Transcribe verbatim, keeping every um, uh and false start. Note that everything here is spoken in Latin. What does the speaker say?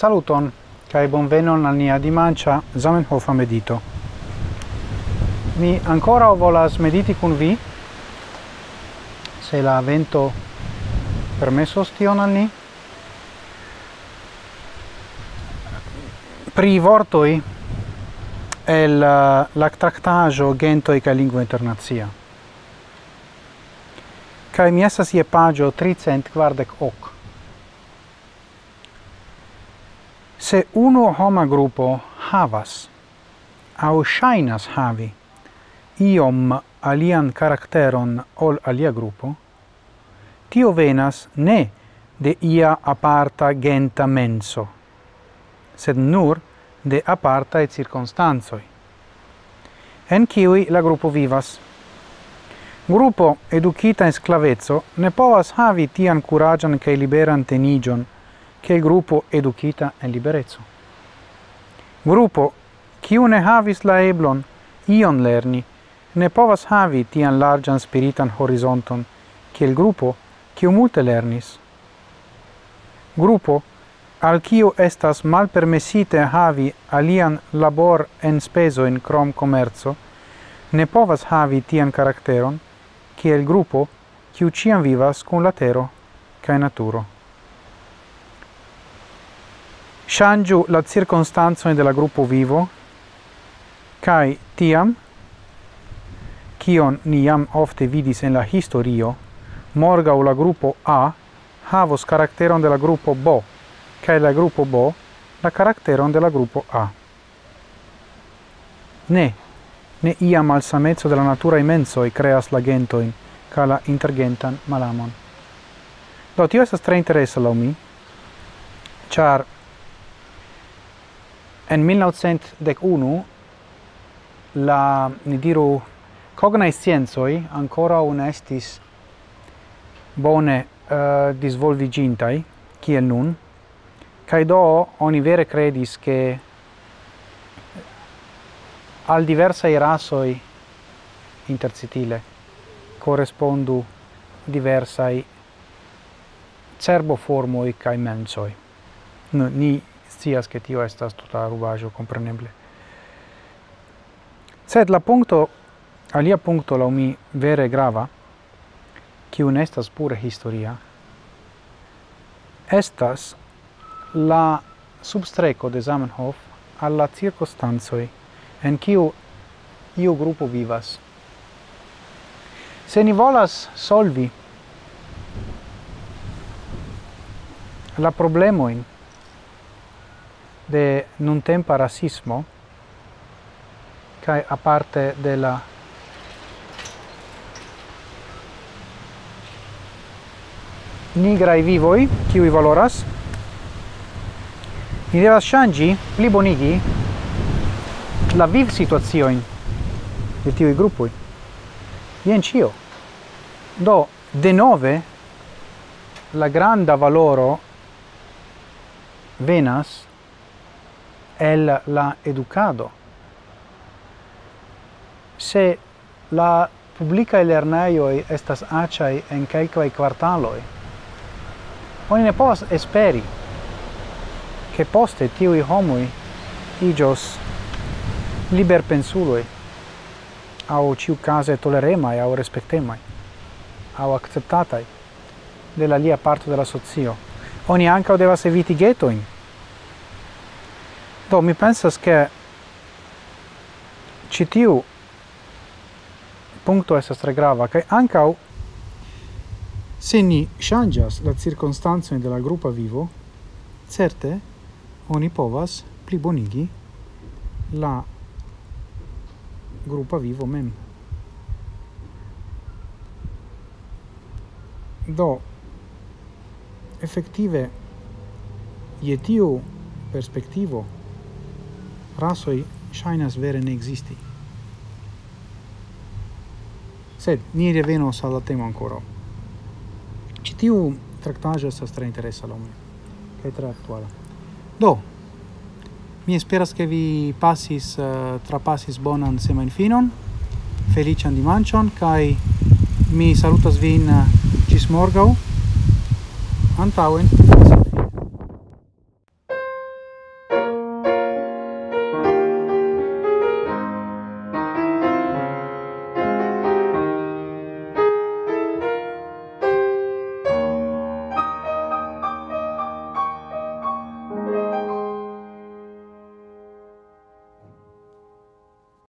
Saluton, kai bonvenon al nia dimancia Zamenhof medito. Mi ancora volas mediti kun vi, se la vento permesos tion al ni. Pri vortoi el la tractajo gentoi ca lingua internazia. Kai mi estas ie pagio tricent kvardek ok. Se uno homa gruppo havas, au shainas havi, iom alian karakteron ol alia gruppo, tio venas ne de ia aparta genta menso, sed nur de apartae circunstanzoi, en kiui la gruppo vivas. Gruppo educita in sclavezzo ne povas havi tian curagian cae liberan tenigion che il gruppo educita en liberezzo. Gruppo, kiu ne havis la eblon ion lerni, ne povas havi tian largian spiritan horizonton che il gruppo, kiu multe lernis. Gruppo, al kiu estas malpermesite havi alian labor en speso in crom commerzo, ne povas havi tian caracteron che il gruppo, kiu ciam vivas cum latero cae naturo. Shangiu la circunstanzone della gruppo vivo, cae tiam, cion ni jam ofte vidis en la historio, morgau la gruppo A havos caracteron della gruppo B, cae la gruppo B la caracteron della gruppo A. Ne, ne iam malsamezzo della natura immensoi creas la gentoin, ca la intergentan malamon. Do, tio estas tre interessa lau mi, char en millenovecentounu la, ni diru, cognae scienzoi ancora un estis bone uh, disvolvigintai, kiel nun, cae do oni vere credis che al diversae rasoi intercitile correspondu diversae cerboformoi cae mensoi. No, ni scias che tio estas tuta rubaggio compreneble. Sed la puncto, alia puncto lau mi vere grava, kiu estas pure historia, estas la substreco de Zamenhof alla circostanzoi en kiu iu gruppo vivas. Se ni volas solvi la problemoin de nuntempa rasismo, cae aparte de la nigrae vivoi, kiui valoras, ni devas shangi, plibonigi, la viv situazioin de tiui gruppoi. Ien cio. Do, de nove, la granda valoro venas el la educado. Se la publicae lerneioi estas aciai en calquae quartaloi, oni ne povas esperi che poste tiui homoi igios liberpensuloi, au ciu case toleremai, au respectemai, au acceptatai de la lia parto della socio. Oni ancao devas eviti ghettoin. Do, mi pensas che citiu puncto estas tre grava, cae ancao se ni changias la circunstanzoi de la gruppa vivo, certe oni povas plibonigi la gruppa vivo mem. Do, effettive, je tiu perspectivo, rasoi shainas vere ne existi. Sed, ni revenos alla temo ancora. Citiu tractaggio estas tre interessa lo me, che tre attuala. Do, mi esperas che vi passis, uh, trapassis bonan semainfinon, felician dimancion, kai mi salutas vin uh, gis morgau, antauen.